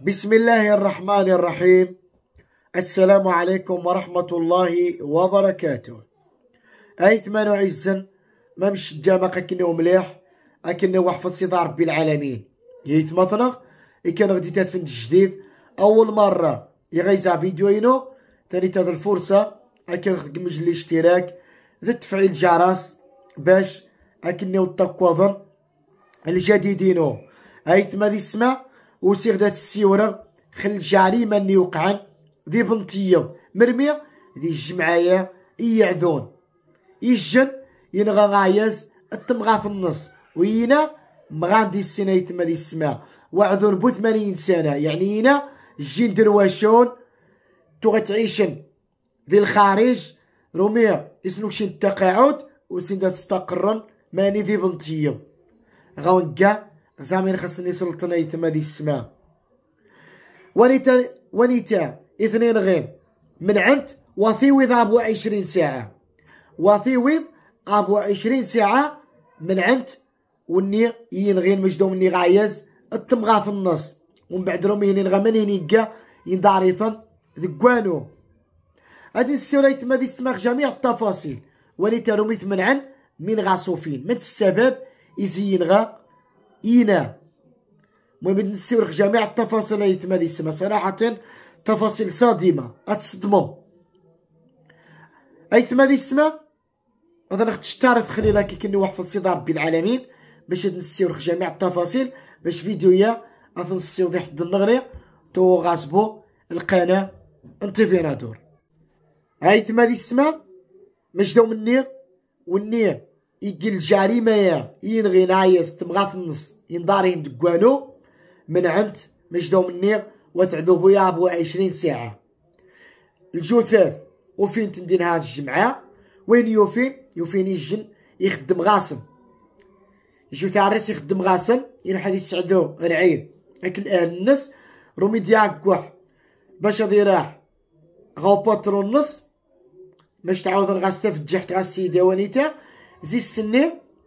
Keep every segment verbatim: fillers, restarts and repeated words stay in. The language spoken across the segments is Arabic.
بسم الله الرحمن الرحيم. السلام عليكم ورحمة الله وبركاته. أي ثمان عزن ما مش جامق أكنه مليح أكنه وحفظ صدى ربي العالمين يث مثلا كان غادي تفند جديد أول مرة يغيزع فيديوينو ثاني تاذ الفرصة أكن خدمج الاشتراك ذا تفعيل الجرس باش أكنه التقوضن الجديدينو أي ثما ذي السماء وسير ذات السيورة خل جريمة اللي وقعن ذي بنطية مرمية ذي الجمعية يعذون يجن ينغى غايز التمغى في النص وينا مغاندي السنة يتما ذي السماء وعذون بو ثمانين سنة يعني ينا الجين درواشون تو غتعيشن ذي الخارج رومية يسنوك شي التقاعد وسين تستقرن ماني ذي بنطية غاونكا زعما خاصني سلطنا يتما ذي السماء ونيتا ونيتا اثنين غير من عند وثيوذ ابو عشرين ساعة وثيوذ ابو عشرين ساعة من عند وني ينغين مجدو مني غايز التمغا في النص ومن بعد رومي ينغا من ينيقا ينداريثا ذقوانو هادي السورة يتما ذي السماء جميع التفاصيل ونيتا رومي من عن من غاصوفين من السبب يزين غا ينا المهم نسيو جميع التفاصيل يتما ذي السما صراحة تفاصيل صادمة أتصدمم أيتما ذي السما هذا نختشتارف خليلا كي كني وحفظ صدى ربي العالمين باش نسيو جميع التفاصيل باش فيديويا أتنسيو ذي حد النغري تو غاسبو القناة انتيفينادور أيتما ذي السما مجدو مني وني يجي الجريمة يا ينغي نايس تمغا في النص يندارين دقوانو من عند مجدو مني وتعذبو يا ابو عشرين ساعة الجثث وفين تندين هاد الجمعة وين يوفين يوفين يجن يخدم غاسم يجو تعرس يخدم غاسم ينحد يسعدو العيد هاك الان الناس رومي دياكوح باش غادي راح غاو باترو النص باش تعاود غاستا في الجحت غاسي ديوانيتا زي السنين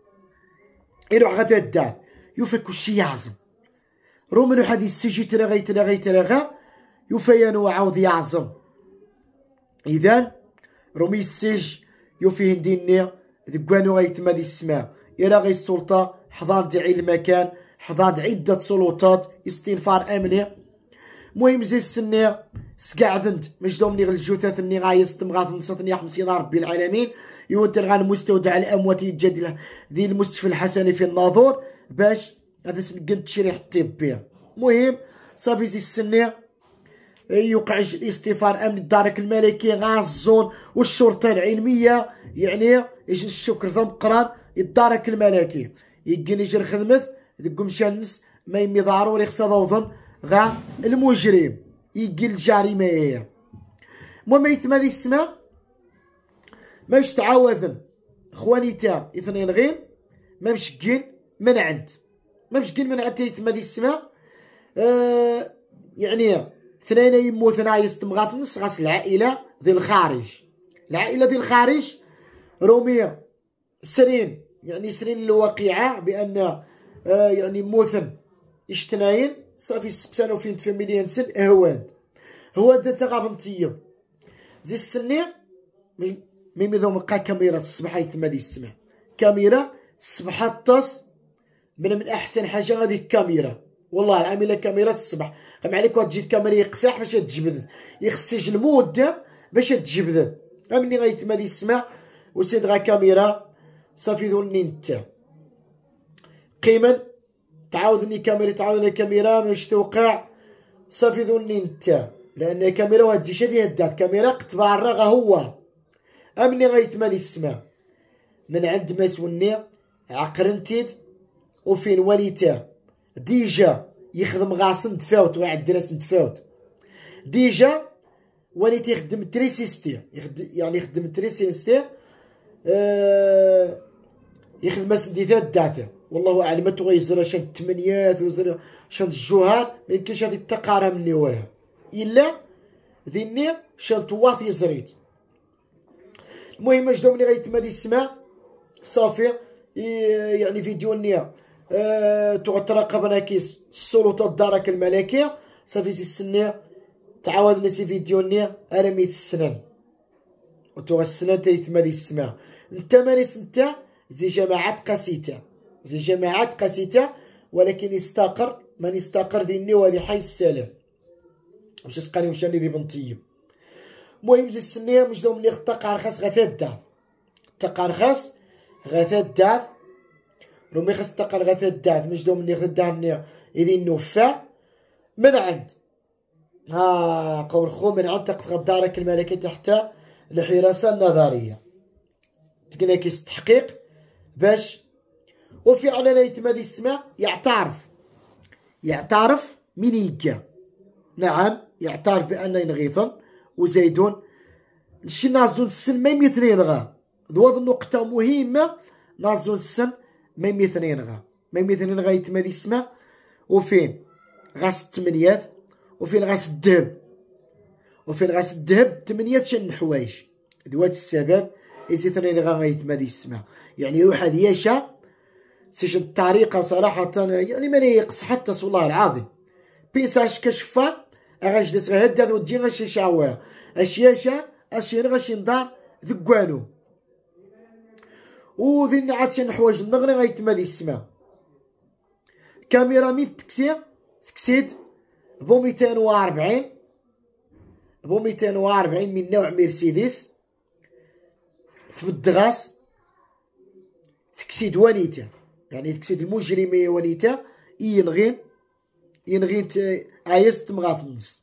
يروح غدا الدار يوفي كلشي يعزم رومنو حد يسجي ترغي ترغي ترغى يوفيانو عاود يعزم إذن رومي السج يوفي هنديني ذقوانو غيتما ذي السماء إلا غي السلطة حضار دعي المكان حضار عدة سلطات استنفار أمني مهم زي السنة سقعدند مجدومني غل الجثث اني غايز تمغاث نصطني حمسي ربي العالمين يوتر غان مستودع الاموات يتجدد ذي المستشفى الحسني في الناظور باش هذا سنقد تشريح الطبي مهم صافي زي السنة يوقع استفار امن الدارك الملكي غازون والشرطة العلمية يعني يجي الشكر ذم قران الدارك الملكي يجي يجري خدمت ذكم شانس ما يمي ضروري خصها ضوضن غا المجرم يجي الجريمة هي المهم يتما ذي السماء ماش تعاوذن خوانيتا اثنين غير ما مشكين من عند ما مشكين من عند يتما ذي السماء آه يعني اثنين يمو ثنايا يستمغات نص غاس العائلة ذي الخارج العائلة ذي الخارج رومية سرين يعني سرين الواقعة بأن آه يعني موثن اشتناين صافي سكسانو فين في مليون سن هوان هو دا تغابنتية زي السنة ميمي ذو مقا كاميرا تصبح يتما دي السماء كاميرا تصبح تص من من احسن حاجة غادي الكاميرا والله العاملة كاميرا تصبح غام عليك وتجي الكاميرا يقساح باش تجبد يخصيج المدة باش تجبد غامني غا يتما دي السماء وسيد غا كاميرا صافي ذو النينتا قيما تعاودني كاميرا تعاودني كاميرا باش توقع صافي ذوني انت لان كاميرا وهادي شادي هدات كاميرا قتبع غا هو امني غيتما ديك السماء من عند ما سوني عقرنتيد وفين وليتا ديجا يخدم غاصن تفاوت واحد دراس متفاوت ديجا وليت يخدم تريسيستي يخدم يعني يخدم تريسيستي آه يخدم مسنديتات داثه والله اعلم تغيزر شان الثمانيات وزر شان الجوهر ما يمكنش هذه التقاره مني واه الا ذيني شان تواثي زريت المهم جدو ملي غيتما دي السماء صافي يعني فيديو النية أه تراقب ناكيس السلطات الدرك الملكية صافي زي السنة تعاود نسي فيديو ني انا ميت السنان وتو السنان تيثما دي السماء انت مانيس انت زي جماعات قاسيتا زي جماعات قاسيتا ولكن يستقر من يستقر ذي الني وهذه حي السلام مش اسقاني مشاني ذي بنطيب المهم زي السنية مش دو مني تقع رخاص غثات داف تقع رخاص غثات داف رومي خاص تقع غثات داف مش دو مني غداني إذي نوفا من عند ها قول خو من عند تقف دارك الملكي تحت الحراسة النظرية تقنا كيس التحقيق باش وفعلا يتم هذه السماء يعترف يعترف من يجا نعم يعترف بأن ينغيثن وزيدون الشي نازون السن ما يمثلين غا دوض نقطة مهمة نازون السن ما يمثلين غا ما يمثلين غا يتم هذه السماء وفين غاس التمنيات وفين غاس الذهب وفين غاس الذهب تمنيات شن حوايج دوات السبب يزيثنين غا يتم هذه السماء يعني واحد يشا سيش الطريقة صراحة يعني ماني يقص حتى والله العظيم بيساش كشفا اغاش غهدد وتجي غاش يشعوها اش ياشا اش غاش ينضار ذكوانو وذي عاد شي حوايج النغري غيتم هذه السماء كاميرا ميت تكسير تكسيد بو ميتين وأربعين بو ميتين وأربعين من نوع مرسيدس في الدغاس تكسيد ونيتا يعني تكسيد المجرمية ونيتا ينغين ينغين عايز تمغا في النص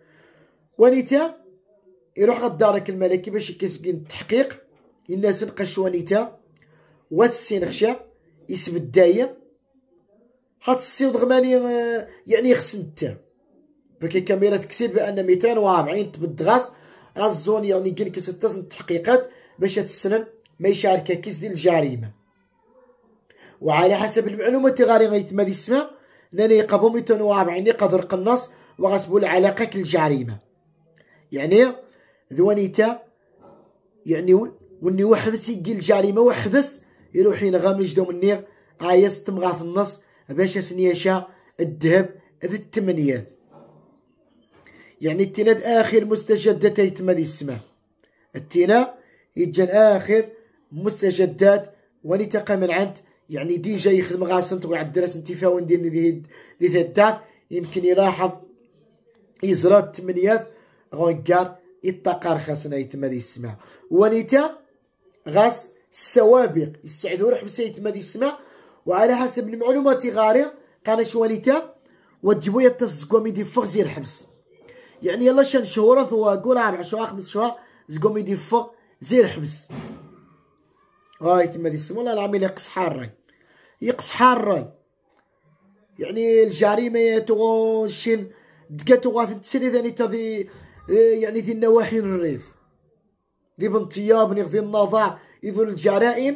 ونيتا يروح غدارك الملكي باش كيسكين التحقيق الناس نقش ونيتا واتسين خشا يسب الدايم حط السيود غماني يعني خسنتا بكي كاميرا تكسيد بان ميتين وأربعين تبدغاس الزون يعني كاين كيستاز التحقيقات باش هاد السنن ما يشارك كيس ديال الجريمه وعلى حسب المعلومات غادي غيتم هذه السماء ناني يقابو ميتين وأربعين يقدر قناص وغاسبو العلاقه كالجريمه يعني ذوانيتا يعني وني وحبس يجي الجريمه وحبس يروح ينغام يجدو مني عايز تمغا في النص باش سنيشا الذهب ذي الثمانيات يعني التيناد اخر مستجدات يتم هذه السماء التينا يجن اخر مستجدات ونيتقى من عند يعني ديجا يخدم غاسنت وعد درس انتفاع وندير ذي ذي الدات يمكن يلاحظ يزرى الثمانيات غونكار يتقى رخاصنا يتم هذه السماء ونيتا غاس السوابق يستعدوا روح بس يتم هذه السماء وعلى حسب المعلومات غاري قال شوانيتا وتجيبوا يتسقوا ميدي فوق زي الحبس يعني يلا شان شهورات وقول اربع شهور خمس شهور زقوا ميدي فوق زي الحبس هاي يتم هذه السماء والله العميل يقص حاري يقص حاري يعني الجريمه توشين دقاتو غاث تسري ذاني تذي يعني ذي النواحي الريف ذي بنطياب ذي النظاع يذو الجرائم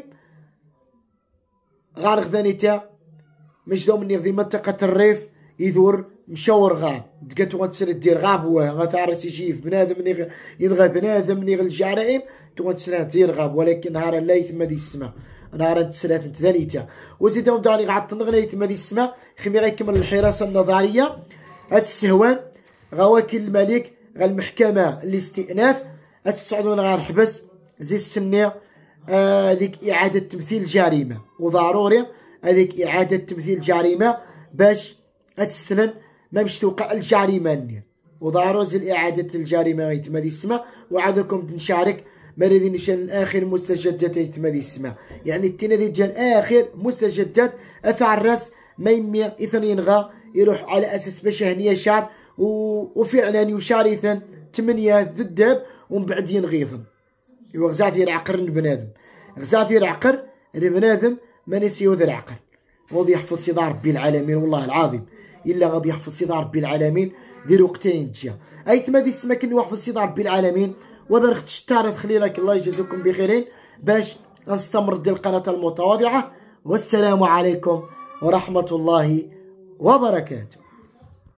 غار غذانيتا مجدو مني ذي منطقة الريف يذور مشاور غاب دقاتو غتسري دير غاب واه غتعرس يجيف بنادم ينغى بنادم من الجرائم تو غتسري دير غاب ولكن نهار لا يتم هذه السماء نهار تسرات ثانيتا وزيدهم داري غعط النغنى يتم هذه السماء خمي غيكمل الحراسة النظرية هاد السهوان غواكل الملك غا المحكمة الاستئناف هتستعدون غا الحبس زي السنية هذيك آه إعادة تمثيل الجريمة وضروري هذيك إعادة تمثيل الجريمة باش هاد السنن ما باش توقع الجريمة ني وضروري زي إعادة الجريمة يتم هذه السماء وعادكم نشارك مريدين نشان آخر مستجدات يتم هذه السماء يعني التينا دي جان آخر مستجدات أثار الراس ما يمي اثنين غا يروح على أساس باش هنية شعب وفعلا يشارثن ثمانية الذهب ومن بعد ينغيظن ايوا غزات يرعقر البنادم غزات يرعقر البنادم ما نسيو ذا العقل غادي يحفظ سيدي ربي العالمين والله العظيم الا غادي يحفظ سيدي ربي العالمين ذي وقتين تجا اي تمادي السما كني يحفظ سيدي ربي العالمين وهذا رخت الشتارة خليلك الله يجازيكم بخيرين باش نستمر ديال القناة المتواضعة والسلام عليكم ورحمة الله وبركاته.